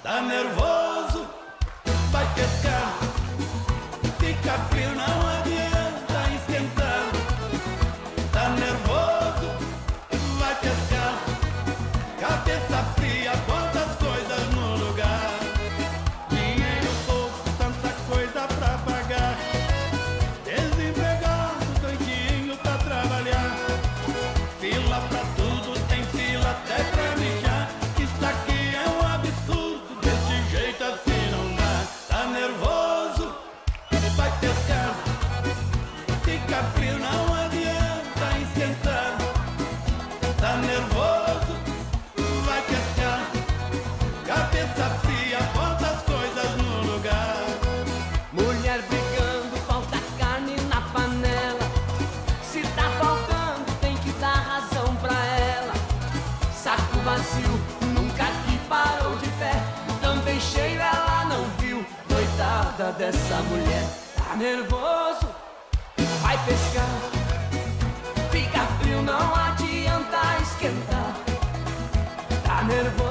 Tá nervoso, vai pescar. Fica frio, não adianta esquentar. Tá nervoso, vai pescar. Cabeça fria, bota as coisas no lugar. Dinheiro pouco, tanta coisa pra pagar. Desempregado, doidinho pra trabalhar. Fila pra tudo, tem fila até pra mijar. Isso aqui é um absurdo, desse jeito assim não dá. Tá nervoso, vai pescar. Fica frio, não adianta esquentar. Tá nervoso, vai pescar. Cabeça fria, bota as coisas no lugar. Mulher brigando, falta carne na panela. Se tá faltando, tem que dar razão pra ela. Saco vazio, nunca que parou de pé. Também cheio ela não viu. Coitada dessa mulher. Tá nervoso, vai pescar. Fica frio, não adianta esquentar. Tá nervoso,